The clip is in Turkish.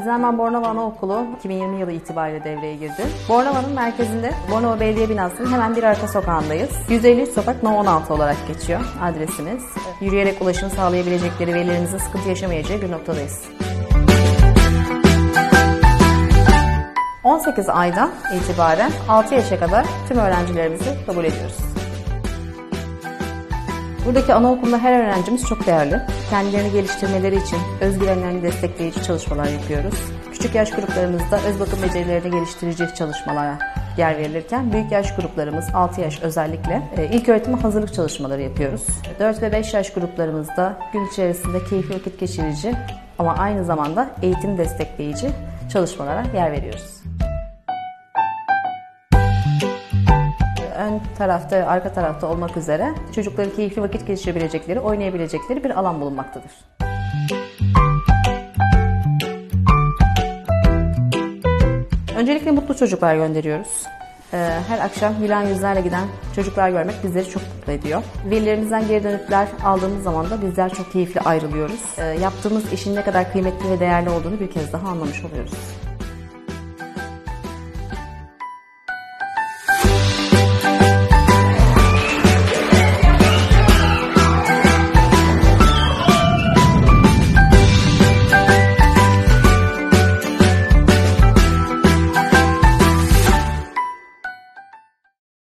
Adıyaman Bornova Anaokulu 2020 yılı itibariyle devreye girdi. Bornova'nın merkezinde Bornova Belediye Binası'nın hemen bir arka sokağındayız. 153 sokak No 16 olarak geçiyor adresimiz. Yürüyerek ulaşım sağlayabilecekleri, velilerinizin sıkıntı yaşamayacağı bir noktadayız. 18 aydan itibaren 6 yaşa kadar tüm öğrencilerimizi kabul ediyoruz. Buradaki anaokulunda her öğrencimiz çok değerli. Kendilerini geliştirmeleri için özgüvenlerini destekleyici çalışmalar yapıyoruz. Küçük yaş gruplarımızda öz bakım becerilerini geliştirici çalışmalara yer verilirken büyük yaş gruplarımız 6 yaş özellikle ilk öğretime hazırlık çalışmaları yapıyoruz. 4 ve 5 yaş gruplarımızda gün içerisinde keyifli vakit geçirici ama aynı zamanda eğitim destekleyici çalışmalara yer veriyoruz. Ön tarafta ve arka tarafta olmak üzere çocukların keyifli vakit geçirebilecekleri, oynayabilecekleri bir alan bulunmaktadır. Öncelikle mutlu çocuklar gönderiyoruz. Her akşam gülen yüzlerle giden çocuklar görmek bizleri çok mutlu ediyor. Velilerimizden geri dönütler aldığımız zaman da bizler çok keyifli ayrılıyoruz. Yaptığımız işin ne kadar kıymetli ve değerli olduğunu bir kez daha anlamış oluyoruz.